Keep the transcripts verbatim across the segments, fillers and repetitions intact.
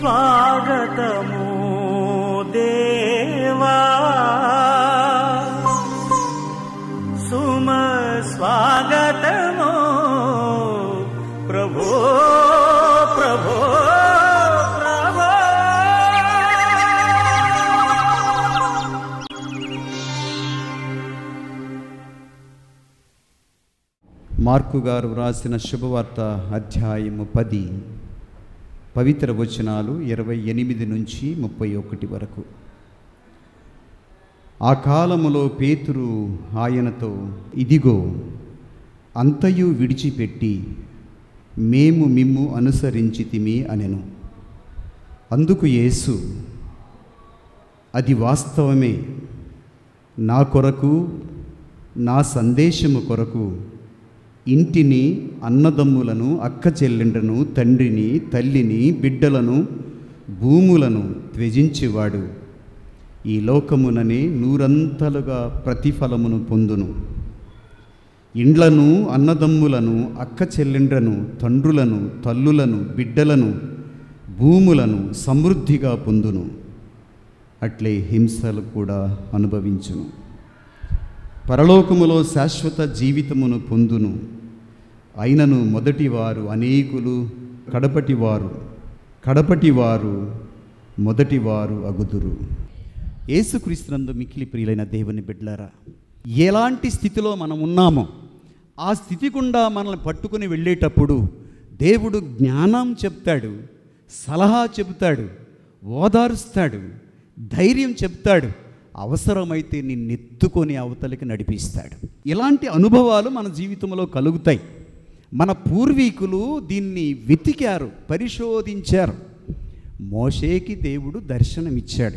స్వాగతము దేవా, సుమ స్వాగతము ప్రభో ప్రభో ప్రభో. మార్కు గారు వ్రాసిన శుభవార్త అధ్యాయము పది, పవిత్ర వచనాలు ఇరవై ఎనిమిది నుంచి ముప్పై ఒకటి వరకు. ఆ కాలములో పేతురు ఆయనతో, ఇదిగో అంతయు విడిచిపెట్టి మేము మిమ్ము అనుసరించితిమి అనెను. అందుకు యేసు, అది వాస్తవమే, నా కొరకు, నా సందేశము కొరకు ఇంటిని, అన్నదమ్ములను, అక్క చెల్లెండ్రను, తండ్రిని, తల్లిని, బిడ్డలను, భూములను త్యజించేవాడు ఈ లోకముననే నూరంతలుగా ప్రతిఫలమును పొందును. ఇండ్లను, అన్నదమ్ములను, అక్క చెల్లెండ్రను, తండ్రులను, తల్లులను, బిడ్డలను, భూములను సమృద్ధిగా పొందును. అట్లే హింసలు కూడా అనుభవించును. పరలోకములో శాశ్వత జీవితమును పొందును. అయినను మొదటివారు అనేకులు, కడపటివారు కడపటివారు మొదటివారు అగుదురు. యేసుక్రీస్తునందు మిక్కిలి ప్రియులైన దేవుని బిడ్డలారా, ఎలాంటి స్థితిలో మనం ఉన్నామో ఆ స్థితి గుండా మనల్ని పట్టుకుని వెళ్ళేటప్పుడు దేవుడు జ్ఞానం చెప్తాడు, సలహా చెబుతాడు, ఓదారుస్తాడు, ధైర్యం చెప్తాడు, అవసరమైతే నిన్నెత్తుకొని అవతలికి నడిపిస్తాడు. ఇలాంటి అనుభవాలు మన జీవితంలో కలుగుతాయి. మన పూర్వీకులు దీన్ని వెతికారు, పరిశోధించారు. మోషేకి దేవుడు దర్శనమిచ్చాడు.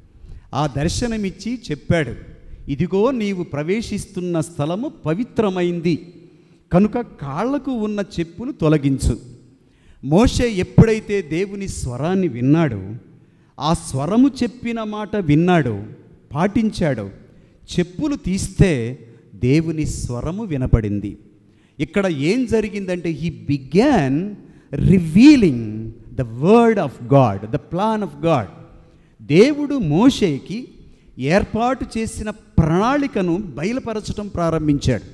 ఆ దర్శనమిచ్చి చెప్పాడు, ఇదిగో నీవు ప్రవేశిస్తున్న స్థలము పవిత్రమైంది కనుక కాళ్లకు ఉన్న చెప్పులు తొలగించు. మోషే ఎప్పుడైతే దేవుని స్వరాన్ని విన్నాడో, ఆ స్వరము చెప్పిన మాట విన్నాడో, పాటించాడో, చెప్పులు తీస్తే దేవుని స్వరము వినపడింది. ఇక్కడ ఏం జరిగిందంటే, he began revealing the word of God, the plan of God. దేవుడు మోషేకి ఏర్పాటు చేసిన ప్రణాళికను బయలుపరచడం ప్రారంభించాడు.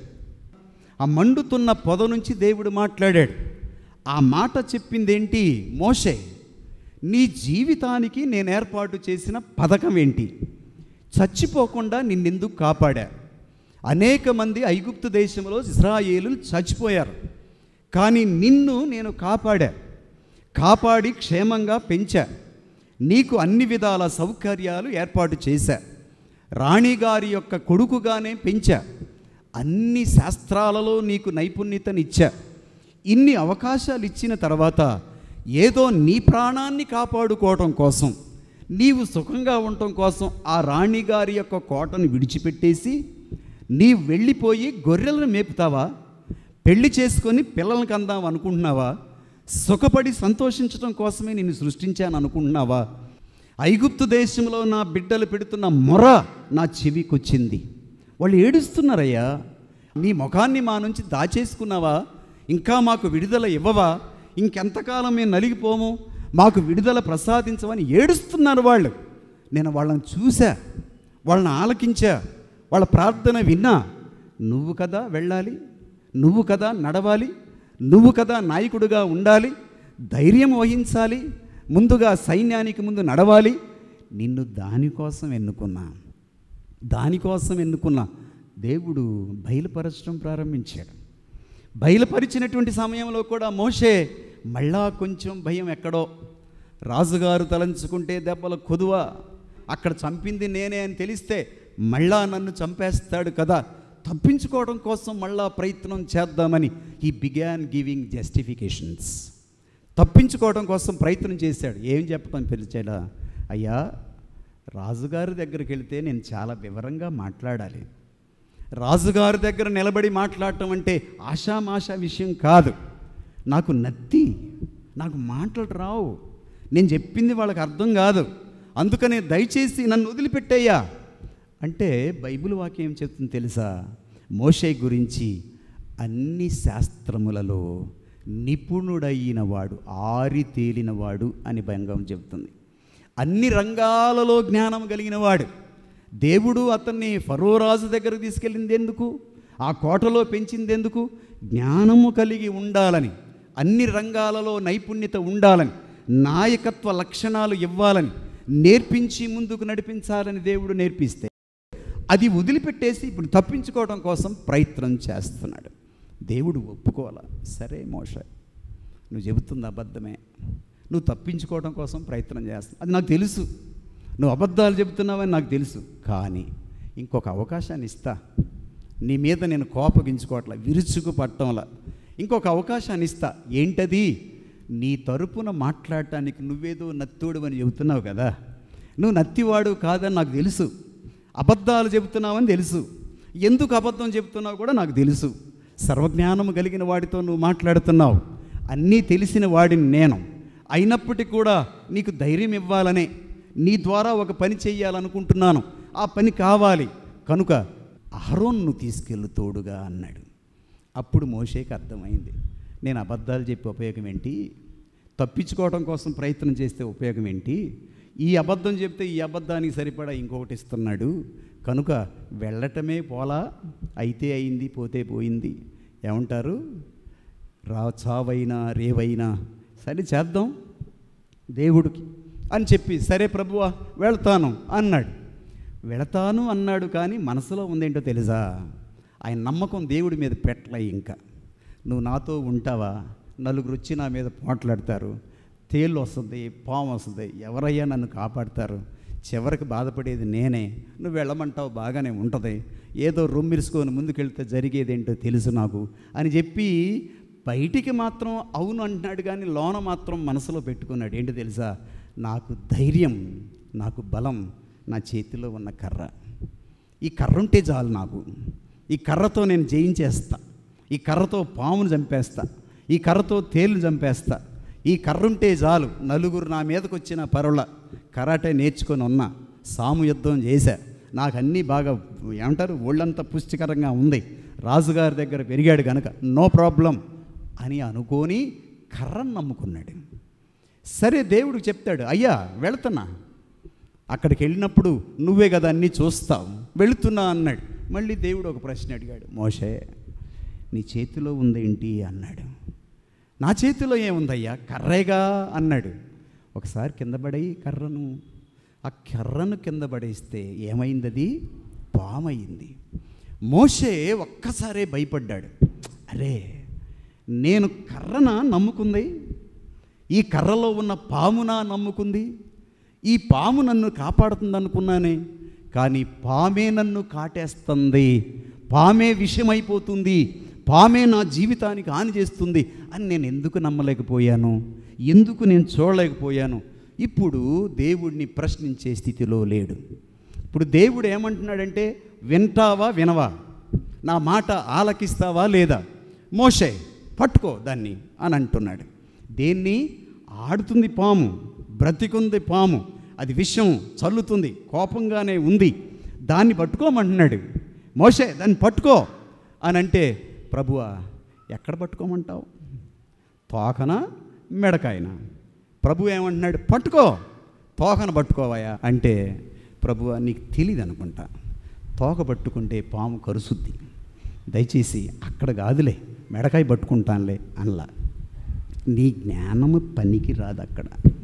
ఆ మండుతున్న పొద నుంచి దేవుడు మాట్లాడాడు. ఆ మాట చెప్పిందేంటి? మోషే, నీ జీవితానికి నేను ఏర్పాటు చేసిన పథకం ఏంటి? చచ్చిపోకుండా నిన్నెందుకు కాపాడా? అనేక మంది ఐగుప్తు దేశంలో ఇశ్రాయేలులు చచ్చిపోయారు, కానీ నిన్ను నేను కాపాడా, కాపాడి క్షేమంగా పెంచా, నీకు అన్ని విధాల సౌకర్యాలు ఏర్పాటు చేశా, రాణిగారి యొక్క కొడుకుగానే పెంచా, అన్ని శాస్త్రాలలో నీకు నైపుణ్యతనిచ్చా. ఇన్ని అవకాశాలు ఇచ్చిన తర్వాత ఏదో నీ ప్రాణాన్ని కాపాడుకోవటం కోసం, నీవు సుఖంగా ఉండటం కోసం ఆ రాణిగారి యొక్క కోటను విడిచిపెట్టేసి నీవు వెళ్ళిపోయి గొర్రెలను మేపుతావా? పెళ్లి చేసుకొని పిల్లలను కందాం అనుకుంటున్నావా? సుఖపడి సంతోషించడం కోసమే నిన్ను సృష్టించాను అనుకుంటున్నావా? ఐగుప్తు దేశంలో నా బిడ్డలు పెడుతున్న మొర నా చెవికొచ్చింది. వాళ్ళు ఏడుస్తున్నారయ్యా, నీ ముఖాన్ని మా నుంచి దాచేసుకున్నావా? ఇంకా మాకు విడుదల ఇవ్వవా? ఇంకెంతకాలం మేము నలిగిపోము, మాకు విడుదల ప్రసాదించవని ఏడుస్తున్నారు వాళ్ళు. నేను వాళ్ళని చూసా, వాళ్ళని ఆలకించా, వాళ్ళ ప్రార్థన విన్నా. నువ్వు కదా వెళ్ళాలి, నువ్వు కదా నడవాలి, నువ్వు కదా నాయకుడిగా ఉండాలి, ధైర్యం వహించాలి, ముందుగా సైన్యానికి ముందు నడవాలి. నిన్ను దానికోసం ఎన్నుకున్నా, దానికోసం ఎన్నుకున్నా. దేవుడు బయలుపరచడం ప్రారంభించాడు. బయలుపరిచినటువంటి సమయంలో కూడా మోషే మళ్ళా కొంచెం భయం. ఎక్కడో రాజుగారు తలంచుకుంటే దెబ్బల కొదువ, అక్కడ చంపింది నేనే అని తెలిస్తే మళ్ళా నన్ను చంపేస్తాడు కదా, తప్పించుకోవడం కోసం మళ్ళా ప్రయత్నం చేద్దామని హీ బిగాన్ గివింగ్ జస్టిఫికేషన్స్. తప్పించుకోవడం కోసం ప్రయత్నం చేశాడు. ఏం చెప్పడం పిలిచాడా? అయ్యా, రాజుగారి దగ్గరికి వెళ్తే నేను చాలా వివరంగా మాట్లాడాలి. రాజుగారి దగ్గర నిలబడి మాట్లాడటం అంటే ఆషామాషా విషయం కాదు. నాకు నత్తి, నాకు మాటలు రావు, నేను చెప్పింది వాళ్ళకి అర్థం కాదు, అందుకనే దయచేసి నన్ను వదిలిపెట్టయ్యా అంటే బైబిల్ వాక్యం ఏం చెప్తుంది తెలుసా? మోషే గురించి అన్ని శాస్త్రములలో నిపుణుడైనవాడు, ఆరి తేలినవాడు అని బైబిల్ చెబుతుంది. అన్ని రంగాలలో జ్ఞానం కలిగినవాడు. దేవుడు అతన్ని ఫరో రాజు దగ్గరకు తీసుకెళ్ళింది ఎందుకు? ఆ కోటలో పెంచింది ఎందుకు? జ్ఞానము కలిగి ఉండాలని, అన్ని రంగాలలో నైపుణ్యత ఉండాలని, నాయకత్వ లక్షణాలు ఇవ్వాలని, నేర్పించి ముందుకు నడిపించాలని దేవుడు నేర్పిస్తే అది వదిలిపెట్టేసి ఇప్పుడు తప్పించుకోవడం కోసం ప్రయత్నం చేస్తున్నాడు. దేవుడు ఒప్పుకోవాలా? సరే మోషే, నువ్వు చెబుతుంది అబద్ధమే, నువ్వు తప్పించుకోవడం కోసం ప్రయత్నం చేస్తున్నావు, అది నాకు తెలుసు, నువ్వు అబద్ధాలు చెబుతున్నావని నాకు తెలుసు, కానీ ఇంకొక అవకాశాన్ని ఇస్తా. నీ మీద నేను కోపగించుకోవట్లా, విరుచుకు పట్టంలా, ఇంకొక అవకాశాన్ని ఇస్తా. ఏంటది? నీ తరపున మాట్లాడటానికి నువ్వేదో నత్తోడు అని చెబుతున్నావు కదా, నువ్వు నత్తివాడు కాదని నాకు తెలుసు, అబద్ధాలు చెబుతున్నావని తెలుసు, ఎందుకు అబద్ధం చెబుతున్నావు కూడా నాకు తెలుసు, సర్వజ్ఞానము కలిగిన వాడితో నువ్వు మాట్లాడుతున్నావు, అన్నీ తెలిసిన వాడిని నేను. అయినప్పటికీ కూడా నీకు ధైర్యం ఇవ్వాలనే నీ ద్వారా ఒక పని చెయ్యాలనుకుంటున్నాను, ఆ పని కావాలి కనుక అహరోన్ను తీసుకెళ్ళు తోడుగా అన్నాడు. అప్పుడు మోషేకి అర్థమైంది, నేను అబద్ధాలు చెప్పే ఉపయోగం ఏంటి, తప్పించుకోవడం కోసం ప్రయత్నం చేస్తే ఉపయోగం ఏంటి, ఈ అబద్ధం చెప్తే ఈ అబద్ధానికి సరిపడా ఇంకొకటి ఇస్తున్నాడు, కనుక వెళ్ళటమే పోలా, అయితే అయింది పోతే పోయింది, ఏమంటారు, రా చావైనా రేవైనా సరే చేద్దాం దేవుడికి అని చెప్పి, సరే ప్రభువా వెళ్తాను అన్నాడు. వెళతాను అన్నాడు, కానీ మనసులో ఉందేంటో తెలుసా, ఆయన నమ్మకం దేవుడి మీద పెట్టలే. ఇంకా నువ్వు నాతో ఉంటావా, నలుగురు వచ్చి నా మీద పోట్లాడతారు, తేళ్ళు వస్తుంది, పాము వస్తుంది, ఎవరయ్యా నన్ను కాపాడతారు, చివరికి బాధపడేది నేనే, నువ్వు వెళ్ళమంటావు బాగానే ఉంటుంది, ఏదో రొమ్మిరుసుకొని ముందుకెళ్తే జరిగేదేంటో తెలుసు నాకు అని చెప్పి బయటికి మాత్రం అవును అంటున్నాడు, కానీ లోన మాత్రం మనసులో పెట్టుకున్నాడు. ఏంటో తెలుసా, నాకు ధైర్యం, నాకు బలం నా చేతిలో ఉన్న కర్ర, ఈ కర్ర ఉంటే చాలు నాకు, ఈ కర్రతో నేను జయించేస్తా, ఈ కర్రతో పామును చంపేస్తా, ఈ కర్రతో తేలును చంపేస్తా, ఈ కర్ర ఉంటే చాలు, నలుగురు నా మీదకి వచ్చిన పరుల కరాటే నేర్చుకొని ఉన్నా, సాము యుద్ధం చేశా, నాకు అన్నీ బాగా ఏమంటారు ఒళ్ళంతా పుష్టికరంగా ఉంది, రాజుగారి దగ్గర పెరిగాడు కనుక నో ప్రాబ్లం అని అనుకొని కర్రను నమ్ముకున్నాడు. సరే దేవుడికి చెప్తాడు, అయ్యా వెళుతున్నా, అక్కడికి వెళ్ళినప్పుడు నువ్వే కదా అన్నీ చూస్తావు, వెళుతున్నా అన్నాడు. మళ్ళీ దేవుడు ఒక ప్రశ్న అడిగాడు, మోషే నీ చేతిలో ఉందేంటి అన్నాడు. నా చేతిలో ఏముందయ్యా, కర్రేగా అన్నాడు. ఒకసారి కింద పడి కర్రను, ఆ కర్రను కింద పడేస్తే ఏమైంది, అది పామయింది. మోషే ఒక్కసారే భయపడ్డాడు, అరే నేను కర్రన నమ్ముకుంది, ఈ కర్రలో ఉన్న పామున నమ్ముకుంది, ఈ పాము నన్ను కాపాడుతుంది అనుకున్నానే, కానీ పామే నన్ను కాటేస్తుంది, పామే విషమైపోతుంది, పామే నా జీవితానికి హాని చేస్తుంది అని నేను ఎందుకు నమ్మలేకపోయాను, ఎందుకు నేను చూడలేకపోయాను. ఇప్పుడు దేవుడిని ప్రశ్నించే స్థితిలో లేడు. ఇప్పుడు దేవుడు ఏమంటున్నాడంటే, వింటావా వినవా, నా మాట ఆలకిస్తావా లేదా, మోషే పట్టుకో దాన్ని అని అంటున్నాడు. దేన్ని? ఆడుతుంది పాము, బ్రతికుంది పాము, అది విషం చల్లుతుంది, కోపంగానే ఉంది, దాన్ని పట్టుకోమంటున్నాడు. మోషే దాన్ని పట్టుకో అని అంటే, ప్రభువా ఎక్కడ పట్టుకోమంటావు, తోకన మెడకాయన? ప్రభు ఏమంటున్నాడు, పట్టుకో, తోకన పట్టుకోవాయా అంటే, ప్రభువా నీకు తెలియదు అనుకుంటా, తోక పట్టుకుంటే పాము కరుసుద్ది, దయచేసి అక్కడ కాదులే మెడకాయ పట్టుకుంటానులే అనలా. నీ జ్ఞానము పనికి రాదు అక్కడ.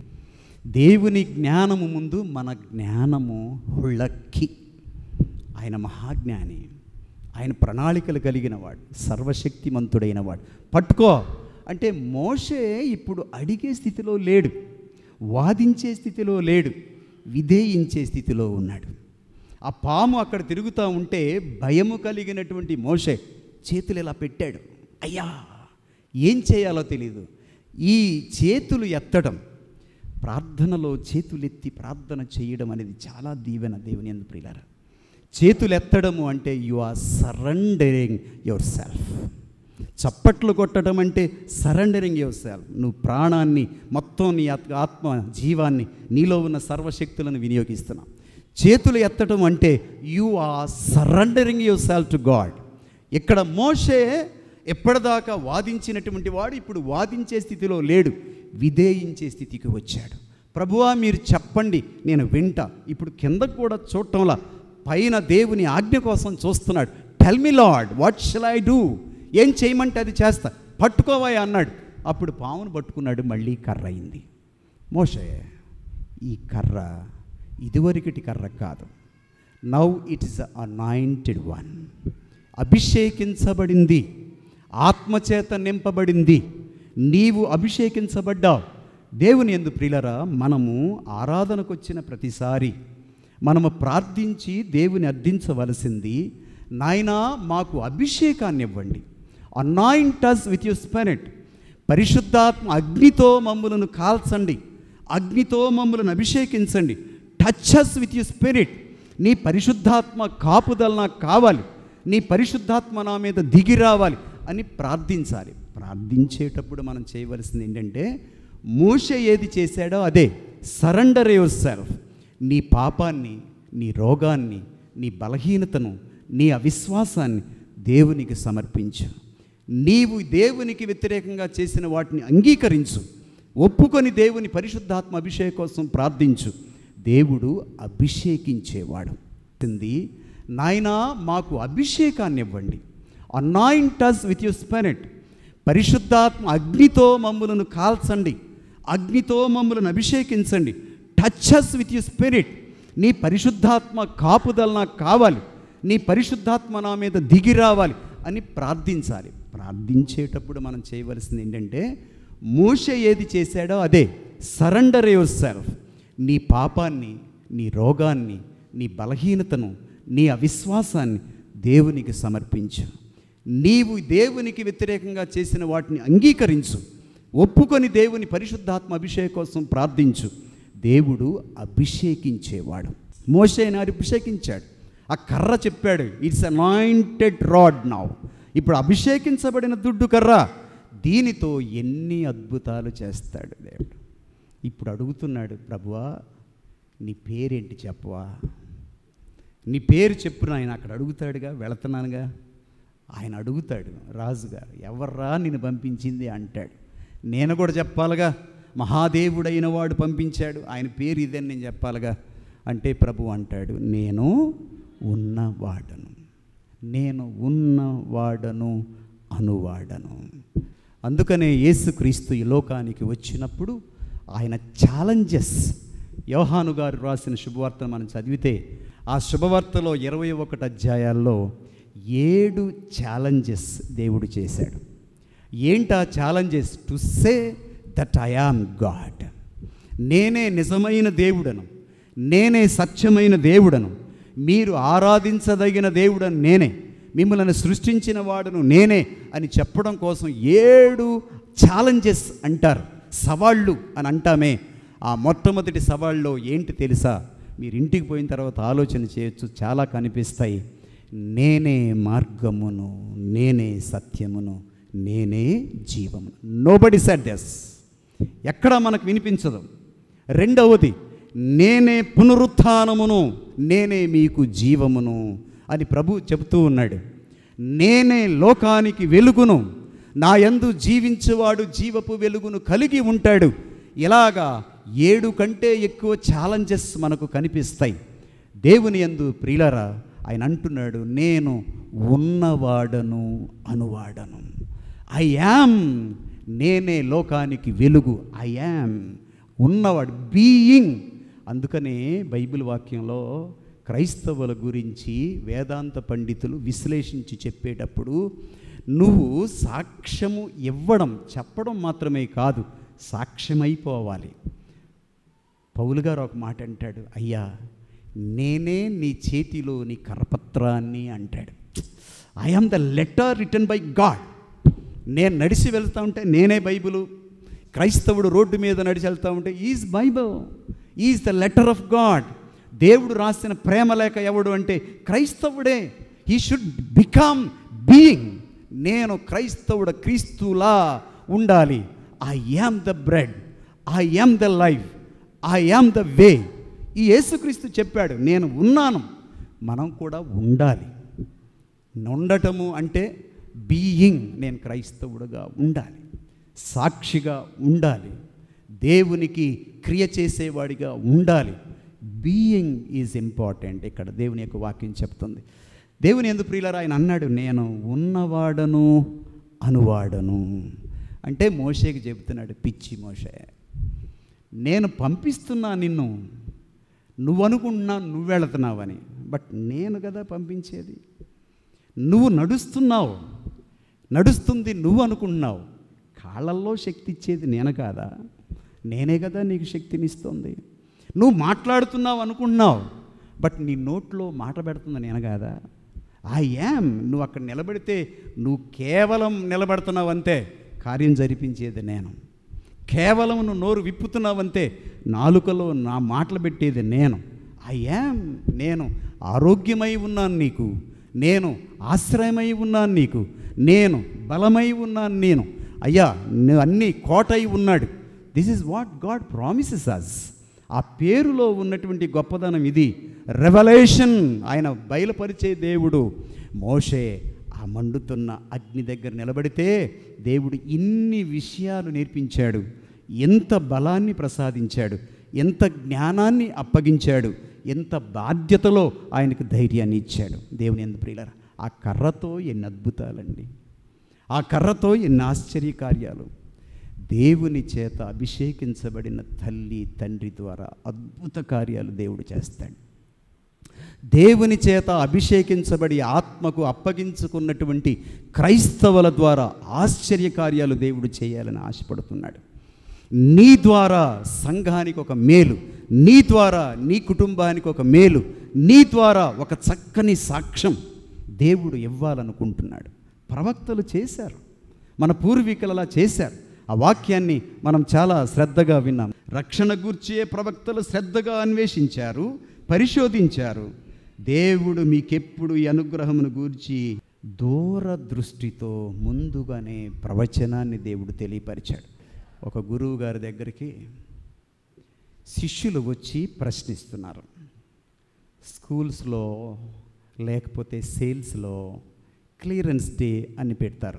దేవుని జ్ఞానము ముందు మన జ్ఞానము హుళ్ళక్కి. ఆయన మహాజ్ఞాని, ఆయన ప్రణాళికలు కలిగిన వాడు, సర్వశక్తిమంతుడైన వాడు. పట్టుకో అంటే మోషే ఇప్పుడు అడిగే స్థితిలో లేడు, వాదించే స్థితిలో లేడు, విధేయించే స్థితిలో ఉన్నాడు. ఆ పాము అక్కడ తిరుగుతూ ఉంటే భయము కలిగినటువంటి మోషే చేతులు ఇలా పెట్టాడు. అయ్యా ఏం చేయాలో తెలియదు. ఈ చేతులు ఎత్తడం, ప్రార్థనలో చేతులెత్తి ప్రార్థన చేయడం అనేది చాలా దీవెన దేవుని యందు ప్రియులారా. చేతులు ఎత్తడము అంటే you are surrendering yourself. చప్పట్లు కొట్టడం అంటే సరెండరింగ్ యువర్ సెల్ఫ్. నువ్వు ప్రాణాన్ని మొత్తం, నీ ఆత్మ జీవాన్ని, నీలో ఉన్న సర్వశక్తులను వినియోగిస్తున్నావు. చేతులు ఎత్తడం అంటే you are surrendering yourself to God. ఇక్కడ మోషే ఎప్పటిదాకా వాదించినటువంటి వాడు ఇప్పుడు వాదించే స్థితిలో లేడు, విధేయించే స్థితికి వచ్చాడు. ప్రభువా మీరు చెప్పండి, నేను వింటా. ఇప్పుడు కిందకు కూడా చూడటంలా పైన దేవుని ఆజ్ఞ కోసం చూస్తున్నాడు. Tell me Lord, what shall I do? ఏం చేయమంటే అది చేస్తా, పట్టుకోవాయి అన్నాడు. అప్పుడు పామును పట్టుకున్నాడు, మళ్ళీ కర్ర అయింది. మోషే, ఈ కర్ర ఇదివరకటి కర్ర కాదు, now it is anointed one, అభిషేకించబడింది, ఆత్మచేత నింపబడింది, నీవు అభిషేకించబడ్డావు. దేవుని యందు ప్రియులరా, మనము ఆరాధనకు వచ్చిన ప్రతిసారి మనము ప్రార్థించి దేవుని అర్థించవలసింది, నాయనా మాకు అభిషేకాన్ని ఇవ్వండి, anoint us with your spirit, పరిశుద్ధాత్మ అగ్నితో మమ్ములను కాల్చండి, అగ్నితో మమ్ములను అభిషేకించండి, touch us with your spirit, నీ పరిశుద్ధాత్మ కాపుదల నాకు కావాలి, నీ పరిశుద్ధాత్మ నా మీద దిగి రావాలి అని ప్రార్థించాలి. ప్రార్థించేటప్పుడు మనం చేయవలసింది ఏంటంటే, మోషే ఏది చేశాడో అదే, సరెండర్ యువర్ సెల్ఫ్. నీ పాపాన్ని, నీ రోగాన్ని, నీ బలహీనతను, నీ అవిశ్వాసాన్ని దేవునికి సమర్పించు. నీవు దేవునికి వ్యతిరేకంగా చేసిన వాటిని అంగీకరించు, ఒప్పుకొని దేవుని పరిశుద్ధాత్మ అభిషేకం కోసం ప్రార్థించు. దేవుడు అభిషేకించేవాడు. నాయనా మాకు అభిషేకాన్ని ఇవ్వండి, anoint us with your spirit, పరిశుద్ధాత్మ అగ్నితో మమ్ములను కాల్చండి, అగ్నితో మమ్ములను అభిషేకించండి, touch us with your spirit, నీ పరిశుద్ధాత్మ కాపుదల నాకు కావాలి, నీ పరిశుద్ధాత్మ నా మీద దిగి రావాలి అని ప్రార్థించాలి. ప్రార్థించేటప్పుడు మనం చేయవలసింది ఏంటంటే, మోషే ఏది చేశాడో అదే, సరెండర్ యువర్ సెల్ఫ్. నీ పాపాన్ని, నీ రోగాన్ని, నీ బలహీనతను, నీ అవిశ్వాసాన్ని దేవునికి సమర్పించు. నీవు దేవునికి వ్యతిరేకంగా చేసిన వాటిని అంగీకరించు, ఒప్పుకొని దేవుని పరిశుద్ధాత్మ అభిషేకం కోసం ప్రార్థించు. దేవుడు అభిషేకించేవాడు. మోషేని అభిషేకించాడు, ఆ కర్ర చెప్పాడు, ఇట్స్ అనాయింటెడ్ రాడ్ నౌ, ఇప్పుడు అభిషేకించబడిన దుడ్డు కర్ర, దీనితో ఎన్ని అద్భుతాలు చేస్తాడు దేవుడు. ఇప్పుడు అడుగుతున్నాడు, ప్రభువా నీ పేరేంటి చెప్పవా, నీ పేరు చెప్పు ఆయన. అక్కడ అడుగుతాడుగా, వెళుతున్నానుగా, ఆయన అడుగుతాడు, రాజుగారు ఎవర్రా నిన్ను పంపించింది అంటాడు. నేను కూడా చెప్పాలిగా, మహాదేవుడైన వాడు పంపించాడు, ఆయన పేరు ఇదని నేను చెప్పాలిగా. అంటే ప్రభు అంటాడు, నేను ఉన్నవాడను, నేను ఉన్నవాడను అనువాడను. అందుకనే యేసుక్రీస్తు ఈ లోకానికి వచ్చినప్పుడు ఆయన ఛాలెంజెస్, యోహాను గారు రాసిన శుభవార్తను మనం చదివితే ఆ శుభవార్తలో ఇరవై ఒకటి అధ్యాయాల్లో ఏడు ఛాలెంజెస్ దేవుడు చేశాడు. ఏంటా challenges? To say that I am God, నేనే నిజమైన దేవుడను, నేనే సత్యమైన దేవుడను, మీరు ఆరాధించదగిన దేవుడను నేనే, మిమ్మల్ని సృష్టించిన వాడును నేనే అని చెప్పడం కోసం ఏడు ఛాలెంజెస్ అంటారు, సవాళ్ళు అని అంటామే. ఆ మొట్టమొదటి సవాళ్ళలో ఏంటి తెలుసా? మీరు ఇంటికి పోయిన తర్వాత ఆలోచన చేయొచ్చు, చాలా కనిపిస్తాయి. నేనే మార్గమును, నేనే సత్యమును, నేనే జీవమును. నోబడి సెడ్ దిస్, ఎక్కడ మనకు వినిపించదు. రెండవది, నేనే పునరుత్థానమును, నేనే మీకు జీవమును అని ప్రభు చెబుతూ ఉన్నాడు. నేనే లోకానికి వెలుగును, నా యందు జీవించేవాడు జీవపు వెలుగును కలిగి ఉంటాడు. ఇలాగా ఏడు కంటే ఎక్కువ ఛాలెంజెస్ మనకు కనిపిస్తాయి. దేవుని యందు ప్రియులరా, ఆయన అంటున్నాడు, నేను ఉన్నవాడను అనువాడను. ఐ యామ్, నేనే లోకానికి వెలుగు. ఐ యామ్ ఉన్నవాడు, బీయింగ్. అందుకనే బైబిల్ వాక్యంలో క్రైస్తవుల గురించి వేదాంత పండితులు విశ్లేషించి చెప్పేటప్పుడు, నువ్వు సాక్ష్యము ఇవ్వడం, చెప్పడం మాత్రమే కాదు, సాక్ష్యమైపోవాలి. పౌలు గారు ఒక మాట అంటాడు, అయ్యా నేనే నీ చేతిలోని కరపత్రాన్ని అంటాడు. I am the letter written by God. నేను నడిచి వెళ్తూ ఉంటే నేనే బైబిలు, క్రైస్తవుడు రోడ్డు మీద నడిచి వెళ్తూ ఉంటే is Bible, is the letter of God. దేవుడు రాసిన ప్రేమ లేఖ ఎవడు అంటే క్రైస్తవుడే. He should become being. నేను క్రైస్తవుడు, క్రీస్తులా ఉండాలి. I am the bread, I am the life, I am the way. ఈ యేసుక్రీస్తు చెప్పాడు, నేను ఉన్నాను. మనం కూడా ఉండాలి. ఉండటము అంటే బీయింగ్, నేను క్రైస్తవుడుగా ఉండాలి, సాక్షిగా ఉండాలి, దేవునికి క్రియ చేసేవాడిగా ఉండాలి. Being is important. ఇక్కడ దేవుని యొక్క వాక్యం చెప్తుంది. దేవుని యందు ప్రియులారా, ఆయన అన్నాడు, నేను ఉన్నవాడను అనువాడను. అంటే మోషేకి చెబుతున్నాడు, పిచ్చి మోషే, నేను పంపిస్తున్నా నిన్ను, నువ్వు అనుకుంటున్నా నువ్వు వెళుతున్నావని, బట్ నేను కదా పంపించేది. నువ్వు నడుస్తున్నావు, నడుస్తుంది నువ్వు అనుకుంటున్నావు, కాళ్ళల్లో శక్తి ఇచ్చేది నేను కాదా? నేనే కదా నీకు శక్తినిస్తుంది. నువ్వు మాట్లాడుతున్నావు అనుకుంటున్నావు, బట్ నీ నోట్లో మాట పెడుతుంది నేను కాదా? I am. నువ్వు అక్కడ నిలబడితే నువ్వు కేవలం నిలబడుతున్నావు అంతే, కార్యం జరిపించేది నేను. కేవలం నువ్వు నోరు విప్పుతున్నావంతే, నాలుకలో నా మాటలు పెట్టేది నేను. I am. నేను ఆరోగ్యమై ఉన్నాను నీకు, నేను ఆశ్రయమై ఉన్నాను నీకు, నేను బలమై ఉన్నాను నేను. అయ్యా నువ్వు అన్నీ కోటై ఉన్నాడు. This is what God promises us. ఆ పేరులో ఉన్నటువంటి గొప్పదనం ఇది. రెవల్యూషన్, ఆయన బయలుపరిచే దేవుడు. మోషే ఆ మండుతున్న అగ్ని దగ్గర నిలబడితే దేవుడు ఇన్ని విషయాలు నేర్పించాడు, ఎంత బలాన్ని ప్రసాదించాడు, ఎంత జ్ఞానాన్ని అప్పగించాడు, ఎంత బాధ్యతలో ఆయనకు ధైర్యాన్ని ఇచ్చాడు. దేవుని యందు ప్రియులారా, ఆ కర్రతో ఎన్ని అద్భుతాలండి, ఆ కర్రతో ఎన్ని ఆశ్చర్య కార్యాలు. దేవుని చేత అభిషేకించబడిన తల్లి తండ్రి ద్వారా అద్భుత కార్యాలు దేవుడు చేస్తాడు. దేవుని చేత అభిషేకించబడి ఆత్మకు అప్పగించుకున్నటువంటి క్రైస్తవుల ద్వారా ఆశ్చర్య కార్యాలు దేవుడు చేయాలని ఆశపడుతున్నాడు. నీ ద్వారా సంఘానికి ఒక మేలు, నీ ద్వారా నీ కుటుంబానికి ఒక మేలు, నీ ద్వారా ఒక చక్కని సాక్ష్యం దేవుడు ఇవ్వాలనుకుంటున్నాడు. ప్రవక్తలు చేశారు, మన పూర్వీకులు అలా చేశారు. ఆ వాక్యాన్ని మనం చాలా శ్రద్ధగా విన్నాం. రక్షణ గూర్చే ప్రవక్తలు శ్రద్ధగా అన్వేషించారు, పరిశోధించారు. దేవుడు మీకెప్పుడు ఈ అనుగ్రహమును గూర్చి దూరదృష్టితో ముందుగానే ప్రవచనాన్ని దేవుడు తెలియపరిచాడు. ఒక గురువు గారి దగ్గరికి శిష్యులు వచ్చి ప్రశ్నిస్తున్నారు. స్కూల్స్లో లేకపోతే సేల్స్లో క్లియరెన్స్ డే అని పెడతారు.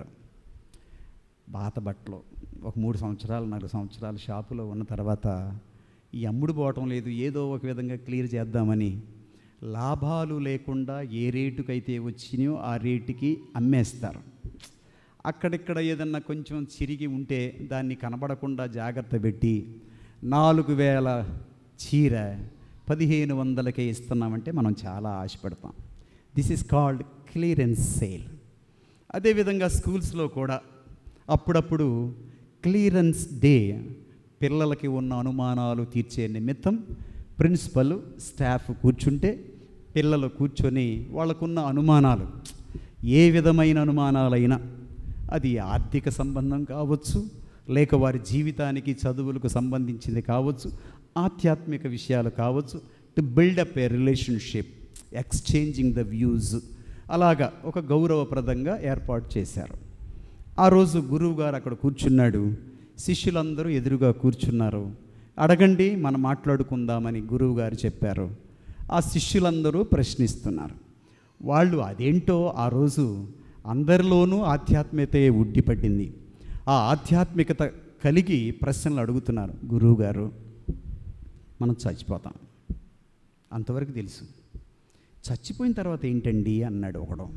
పాత బట్టలు ఒక మూడు సంవత్సరాలు నాలుగు సంవత్సరాలు షాపులో ఉన్న తర్వాత ఈ అమ్ముడు పోవటం లేదు, ఏదో ఒక విధంగా క్లియర్ చేద్దామని లాభాలు లేకుండా ఏ రేటుకైతే వచ్చినాయో ఆ రేటుకి అమ్మేస్తారు. అక్కడిక్కడ ఏదన్నా కొంచెం చిరిగి ఉంటే దాన్ని కనబడకుండా జాగ్రత్త పెట్టి నాలుగు వేల చీర పదిహేను వందలకే ఇస్తున్నామంటే మనం చాలా ఆశపడతాం. This is called clearance sale. అదేవిధంగా స్కూల్స్లో కూడా అప్పుడప్పుడు క్లియరెన్స్ డే పిల్లలకి ఉన్న అనుమానాలు తీర్చే నిమిత్తం ప్రిన్సిపల్ స్టాఫ్ కూర్చుంటే పిల్లలు కూర్చొని వాళ్ళకున్న అనుమానాలు, ఏ విధమైన అనుమానాలైనా, అది ఆర్థిక సంబంధం కావచ్చు, లేక వారి జీవితానికి చదువులకు సంబంధించింది కావచ్చు, ఆధ్యాత్మిక విషయాలు కావచ్చు, to build up a relationship, exchanging the views, అలాగా ఒక గౌరవప్రదంగా ఏర్పాటు చేశారు. ఆ రోజు గురువు గారు అక్కడ కూర్చున్నాడు, శిష్యులందరూ ఎదురుగా కూర్చున్నారు. అడగండి, మనం మాట్లాడుకుందామని గురువు గారు చెప్పారు. ఆ శిష్యులందరూ ప్రశ్నిస్తున్నారు. వాళ్ళు అదేంటో ఆ రోజు అందరిలోనూ ఆధ్యాత్మికతే ఉడ్డిపట్టింది. ఆ ఆధ్యాత్మికత కలిగి ప్రశ్నలు అడుగుతున్నారు. గురువుగారు, మనం చచ్చిపోతాం, అంతవరకు తెలుసు, చచ్చిపోయిన తర్వాత ఏంటండి అన్నాడు ఒకడు.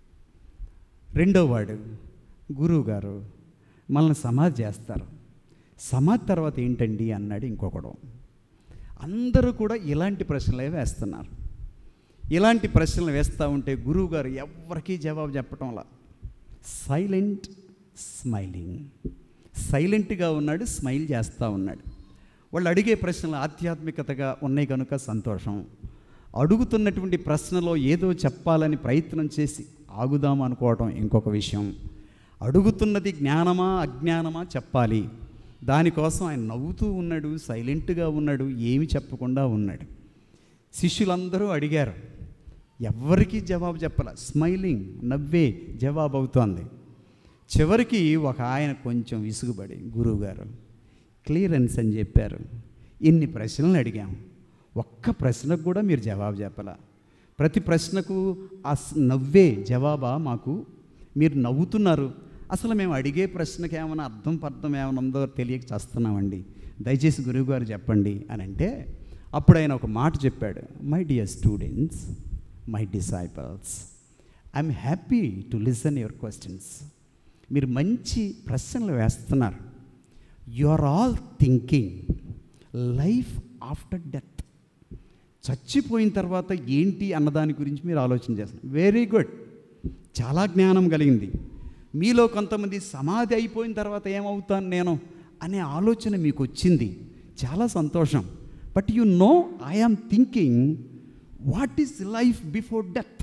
రెండో వాడు, గురువుగారు మనల్ని సమాధి చేస్తారు, సమాధి తర్వాత ఏంటండి అన్నాడు ఇంకొకడు. అందరూ కూడా ఇలాంటి ప్రశ్నలే వేస్తున్నారు. ఇలాంటి ప్రశ్నలు వేస్తూ ఉంటే గురువుగారు ఎవరికీ జవాబు చెప్పటంలా, సైలెంట్ స్మైలింగ్, సైలెంట్గా ఉన్నాడు, స్మైల్ చేస్తూ ఉన్నాడు. వాళ్ళు అడిగే ప్రశ్నలు ఆధ్యాత్మికతగా ఉన్నాయి కనుక సంతోషం, అడుగుతున్నటువంటి ప్రశ్నలో ఏదో చెప్పాలని ప్రయత్నం చేసి ఆగుదాం అనుకోవటం ఇంకొక విషయం. అడుగుతున్నది జ్ఞానమా అజ్ఞానమా చెప్పాలి, దానికోసం ఆయన నవ్వుతూ ఉన్నాడు, సైలెంట్గా ఉన్నాడు, ఏమి చెప్పకుండా ఉన్నాడు. శిష్యులందరూ అడిగారు, ఎవ్వరికీ జవాబు చెప్పాల, స్మైలింగ్, నవ్వే జవాబు అవుతోంది. చివరికి ఒక ఆయన కొంచెం విసుగుబడి, గురువుగారు క్లియరెన్స్ అని చెప్పారు, ఇన్ని ప్రశ్నలు అడిగాము, ఒక్క ప్రశ్నకు కూడా మీరు జవాబు చెప్పాల, ప్రతి ప్రశ్నకు ఆ నవ్వే జవాబా మాకు మీరు నవ్వుతున్నారు. అసలు మేము అడిగే ప్రశ్నకి ఏమైనా అర్థం పర్థం ఏమైనా ఉందో తెలియక చేస్తున్నామండి, దయచేసి గురువుగారు చెప్పండి అని అంటే, అప్పుడు ఆయన ఒక మాట చెప్పాడు. My dear students, my disciples, I'm happy to listen your questions. మీరు మంచి ప్రశ్నలు వేస్తున్నారు. You are all thinking life after death. చచ్చిపోయిన తర్వాత ఏంటి అన్నదాని గురించి మీరు ఆలోచన చేస్తున్నారు. వెరీ గుడ్, చాలా జ్ఞానం కలిగింది. మీలో కొంతమంది సమాధి అయిపోయిన తర్వాత ఏమవుతాను నేను అనే ఆలోచన మీకు వచ్చింది, చాలా సంతోషం. But you know I am thinking what is life before death.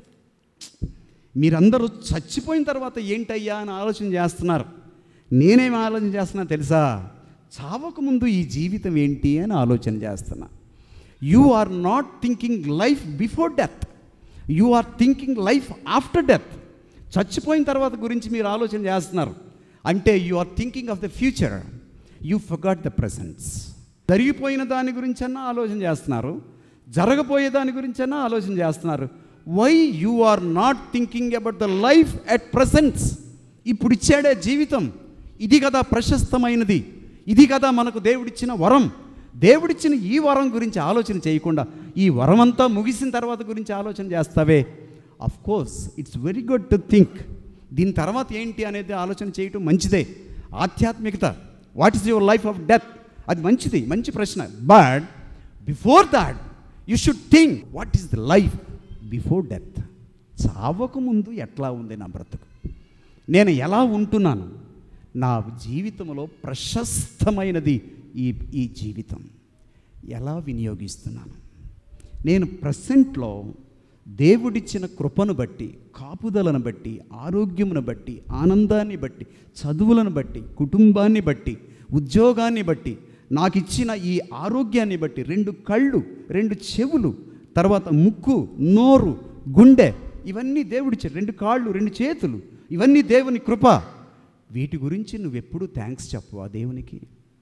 మీరందరూ చచ్చిపోయిన తర్వాత ఏంటయ్యా అని ఆలోచన చేస్తున్నారు. నేనేం ఆలోచన చేస్తున్నా తెలుసా? చావకముందు ఈ జీవితం ఏంటి అని ఆలోచన చేస్తున్నా. You are not thinking life before death, you are thinking life after death. చచ్చిపోయిన తర్వాత గురించి మీరు ఆలోచన చేస్తున్నారు అంటే you are thinking of the future, you forgot the presents. జరిగిపోయిన దాని గురించి అన్నా ఆలోచన చేస్తున్నారు, జరగబోయే దాని గురించి అన్నా ఆలోచన చేస్తున్నారు. Why you are not thinking about the life at presents? ఇప్పుడు ఇచ్చాడే జీవితం, ఇది కదా ప్రశస్తమైనది, ఇది కదా మనకు దేవుడిచ్చిన వరం. దేవుడిచ్చిన ఈ వరం గురించి ఆలోచన చేయకుండా ఈ వరం అంతా ముగిసిన తర్వాత గురించి ఆలోచన చేస్తావే. Of course it's very good to think. దీని తర్వాత ఏంటి అనేది ఆలోచన చేయటం మంచిదే. ఆధ్యాత్మికత, what is your life of death, అది మంచిది, మంచి ప్రశ్న. But before that you should think what is the life before death. చావకముందు ఎట్లా ఉంది నా బ్రతుకు, నేను ఎలా ఉంటున్నాను, నా జీవితంలో ప్రశస్తమైనది ఈ ఈ జీవితం ఎలా వినియోగిస్తున్నాను. నేను ప్రజెంట్లో దేవుడిచ్చిన కృపను బట్టి, కాపుదలను బట్టి, ఆరోగ్యమును బట్టి, ఆనందాన్ని బట్టి, చదువులను బట్టి, కుటుంబాన్ని బట్టి, ఉద్యోగాన్ని బట్టి, నాకు ఇచ్చిన ఈ ఆరోగ్యాన్ని బట్టి, రెండు కళ్ళు, రెండు చెవులు, తర్వాత ముక్కు, నోరు, గుండె, ఇవన్నీ దేవుడిచ్చాడు. రెండు కాళ్ళు, రెండు చేతులు, ఇవన్నీ దేవుని కృప. వీటి గురించి నువ్వెప్పుడు థ్యాంక్స్ చెప్పవా దేవునికి?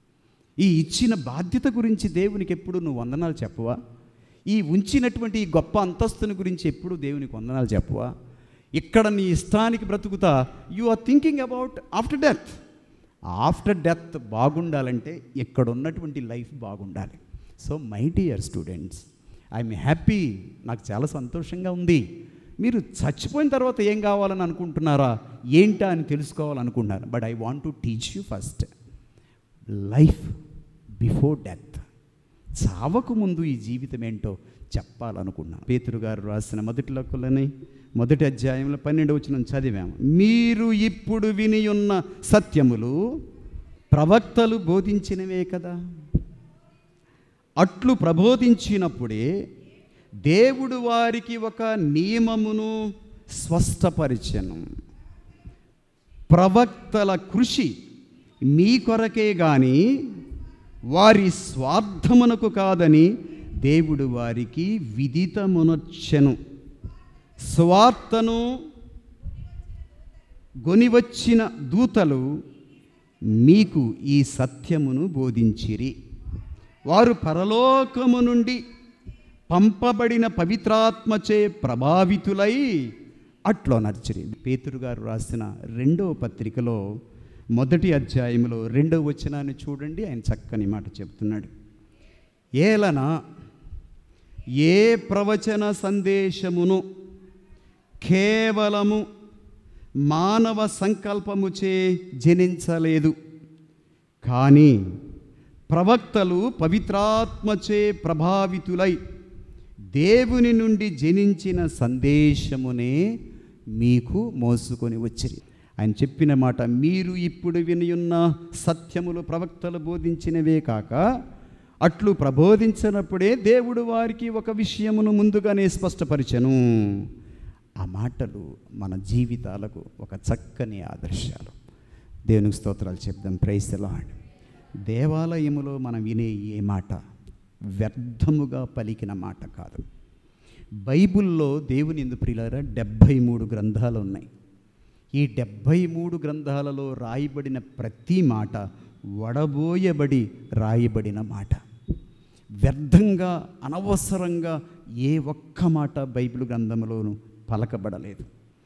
ఈ ఇచ్చిన బాధ్యత గురించి దేవునికి ఎప్పుడు నువ్వు వందనాలు చెప్పవా? ఈ ఉంచినటువంటి ఈ గొప్ప అంతస్తుని గురించి ఎప్పుడు దేవునికి వందనాలు చెప్పవా? ఇక్కడ నీ ఇష్టానికి బ్రతుకుతా you are thinking about after death. After death బాగుండాలంటే ఇక్కడ ఉన్నటువంటి లైఫ్ బాగుండాలి. So my dear students, I'm happy, నాకు చాలా సంతోషంగా ఉంది. మీరు చచ్చిపోయిన తర్వాత ఏం కావాలని అనుకుంటున్నారా, ఏంటా అని తెలుసుకోవాలనుకుంటున్నారు. But I want to teach you first life before death. చావకు ముందు ఈ జీవితం ఏంటో చెప్పాలనుకున్నాను. పేతురు గారు రాసిన మొదటి లెక్కలని మొదటి అధ్యాయంలో పన్నెండు వచనం చదివాము. మీరు ఇప్పుడు విని ఉన్న సత్యములు ప్రవక్తలు బోధించినవే కదా. అట్లు ప్రబోధించినప్పుడే దేవుడు వారికి ఒక నియమమును స్పష్టపరిచెను. ప్రవక్తల కృషి మీ కొరకే గాని వారి స్వార్థమునకు కాదని దేవుడు వారికి విదితమునొచ్చెను. స్వార్థను గొనివచ్చిన దూతలు మీకు ఈ సత్యమును బోధించిరి. వారు పరలోకము నుండి పంపబడిన పవిత్రాత్మచే ప్రభావితులై అట్లో నడిచిరి. పేతురు గారు రాసిన రెండవ పత్రికలో మొదటి అధ్యాయంలో రెండవ వచనాన్ని చూడండి. ఆయన చక్కని మాట చెప్తున్నాడు. ఏలన ఏ ప్రవచన సందేశమును కేవలము మానవ సంకల్పముచే జనించలేదు, కానీ ప్రవక్తలు పవిత్రాత్మచే ప్రభావితులై దేవుని నుండి జనించిన సందేశమునే మీకు మోసుకొని వచ్చిరి. ఆయన చెప్పిన మాట, మీరు ఇప్పుడు వినియున్న సత్యములు ప్రవక్తలు బోధించినవే కాక అట్లు ప్రబోధించినప్పుడే దేవుడు వారికి ఒక విషయమును ముందుగానే స్పష్టపరిచెను. ఆ మాటలు మన జీవితాలకు ఒక చక్కని ఆదర్శాలు. దేవునికి స్తోత్రాలు చెప్దాం. Praise the lord. దేవాలయములో మనం వినే ఏ మాట వ్యర్థముగా పలికిన మాట కాదు. బైబిల్లో దేవుని యందు ప్రియులారా డెబ్భై మూడు గ్రంథాలు ఉన్నాయి. ఈ డెబ్భై మూడు గ్రంథాలలో రాయబడిన ప్రతి మాట వడబోయబడి రాయబడిన మాట. వ్యర్థంగా అనవసరంగా ఏ ఒక్క మాట బైబిల్ గ్రంథంలోనూ పలకబడలేదు.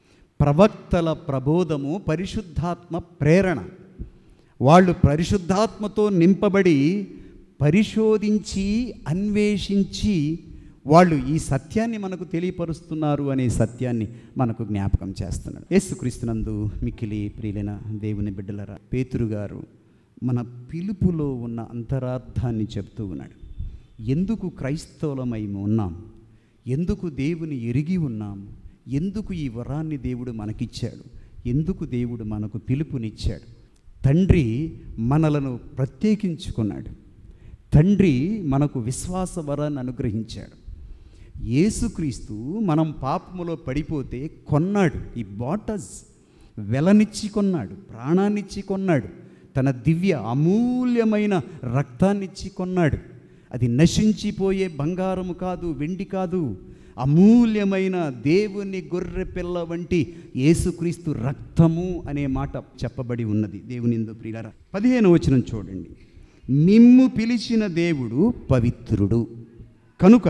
ప్రవక్తల ప్రబోధము పరిశుద్ధాత్మ ప్రేరణ. వాళ్ళు పరిశుద్ధాత్మతో నింపబడి పరిశోధించి అన్వేషించి వాళ్ళు ఈ సత్యాన్ని మనకు తెలియపరుస్తున్నారు అనే సత్యాన్ని మనకు జ్ఞాపకం చేస్తున్నాడు. యేసుక్రీస్తునందు మిక్కిలి ప్రియులైన దేవుని బిడ్డలరా, పేతురు గారు మన పిలుపులో ఉన్న అంతరార్థాన్ని చెప్తూ ఉన్నాడు. ఎందుకు క్రైస్తవులమై ఉన్నాం, ఎందుకు దేవుని ఎరిగి ఉన్నాం, ఎందుకు ఈ వరాన్ని దేవుడు మనకిచ్చాడు, ఎందుకు దేవుడు మనకు పిలుపునిచ్చాడు. తండ్రి మనలను ప్రత్యేకించుకున్నాడు. తండ్రి మనకు విశ్వాస వరాన్ని అనుగ్రహించాడు. యేసుక్రీస్తు మనం పాపములో పడిపోతే కొన్నాడు. ఈ బాటస్ వెలనిచ్చి కొన్నాడు, ప్రాణాన్నిచ్చి కొన్నాడు, తన దివ్య అమూల్యమైన రక్తాన్నిచ్చి కొన్నాడు. అది నశించిపోయే బంగారము కాదు, వెండి కాదు, అమూల్యమైన దేవుని గొర్రె పిల్ల వంటి యేసుక్రీస్తు రక్తము అనే మాట చెప్పబడి ఉన్నది. దేవుని యందు ప్రియులారా, పదిహేను వచనం చూడండి. మిమ్ము పిలిచిన దేవుడు పవిత్రుడు కనుక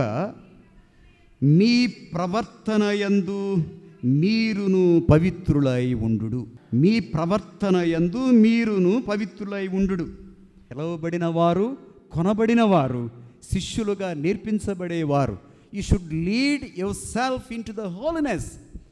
మీ ప్రవర్తన యందు మీరును పవిత్రులై ఉండుడు. మీ ప్రవర్తన యందు మీరును పవిత్రులై ఉండుడు. పిలువబడిన వారు, కొనబడిన వారు, శిష్యులుగా నేర్పించబడేవారు. You should lead yourself into the holiness.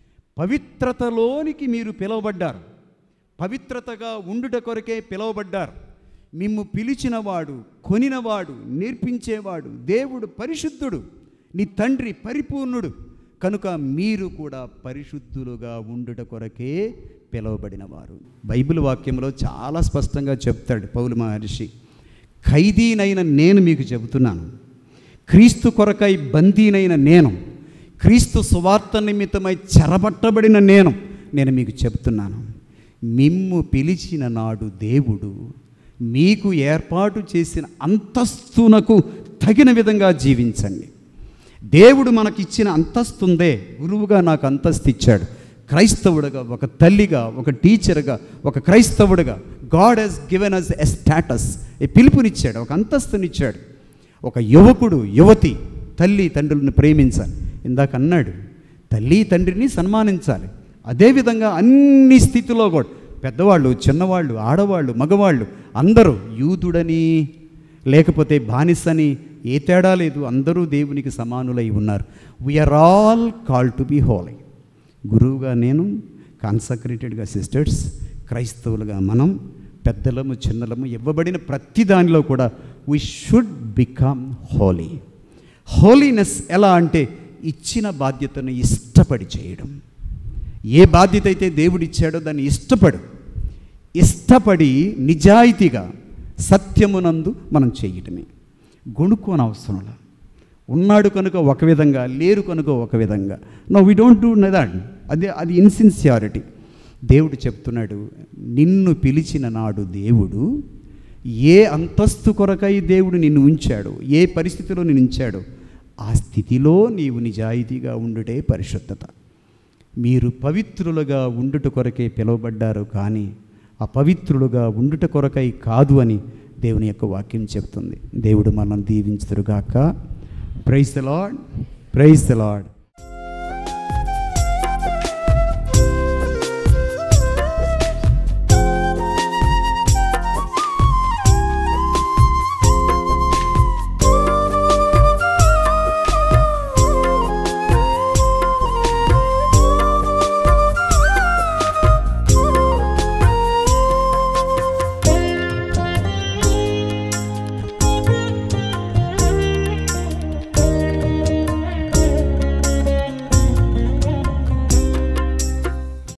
పవిత్రతలోనికి మీరు పిలువబడ్డారు. పవిత్రతగా ఉండుట కొరకే పిలువబడ్డారు. మిమ్ము పిలిచినవాడు, కొనినవాడు, నేర్పించేవాడు దేవుడు పరిశుద్ధుడు. నీ తండ్రి పరిపూర్ణుడు కనుక మీరు కూడా పరిశుద్ధులుగా ఉండుట కొరకే పిలువబడినవారు. బైబిల్ వాక్యంలో చాలా స్పష్టంగా చెప్తాడు పౌలు మహర్షి, ఖైదీనైన నేను మీకు చెబుతున్నాను, క్రీస్తు కొరకై బందీనైన నేను, క్రీస్తు సువార్త నిమిత్తమై చెరబట్టబడిన నేను నేను మీకు చెబుతున్నాను, మిమ్ము పిలిచిన నాడు దేవుడు మీకు ఏర్పాటు చేసిన అంతస్తునకు తగిన విధంగా జీవించండి. దేవుడు మనకిచ్చిన అంతస్తుందే. గురువుగా నాకు అంతస్తు ఇచ్చాడు. క్రైస్తవుడిగా, ఒక తల్లిగా, ఒక టీచర్గా, ఒక క్రైస్తవుడిగా God has given us a status, ఏ పిలుపునిచ్చాడు, ఒక అంతస్తునిచ్చాడు. ఒక యువకుడు, యువతి తల్లి తండ్రులను ప్రేమించాలి. ఇందాక అన్నాడు తల్లి తండ్రిని సన్మానించాలి. అదేవిధంగా అన్ని స్థితిలో కూడా పెద్దవాళ్ళు, చిన్నవాళ్ళు, ఆడవాళ్ళు, మగవాళ్ళు అందరూ, యూదుడని లేకపోతే బానిసని ఏ తేడా లేదు, అందరూ దేవునికి సమానులై ఉన్నారు. We are all call to be holy. గురువుగా నేను, కాన్సక్రేటెడ్గా సిస్టర్స్, క్రైస్తవులుగా మనం, పెద్దలము చిన్నలము ఇవ్వబడిన ప్రతి దానిలో కూడా we should become holy. Holiness ఎలా అంటే ఇచ్చిన బాధ్యతను ఇష్టపడి చేయడం. ఏ బాధ్యత అయితే దేవుడు ఇచ్చాడో దాన్ని ఇష్టపడు, ఇష్టపడి నిజాయితీగా సత్యమునందు మనం చేయటమే. గొణుక్కోని అవసరంలా. ఉన్నాడు కనుక ఒక విధంగా, లేరు కనుక ఒక విధంగా. No we don't do that. అదే అది ఇన్సిన్సియారిటీ. దేవుడు చెప్తున్నాడు, నిన్ను పిలిచిన నాడు దేవుడు ఏ అంతస్తు కొరకై దేవుడు నిన్ను ఉంచాడు, ఏ పరిస్థితిలో నిన్ను ఉంచాడో ఆ స్థితిలో నీవు నిజాయితీగా ఉండుటే పరిశుద్ధత. మీరు పవిత్రులుగా ఉండుట కొరకే పిలువబడ్డారు, కానీ అపవిత్రులుగా ఉండుట కొరకై కాదు అని దేవుని యొక్క వాక్యం చెప్తుంది. దేవుడు మనం దీవించుదురుగాక. Praise the Lord, praise the lord.